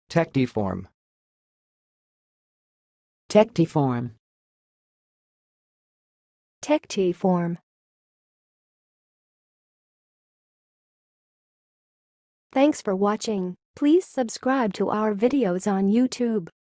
Tectiform. Tectiform. Tectiform. Thanks for watching. Please subscribe to our videos on YouTube.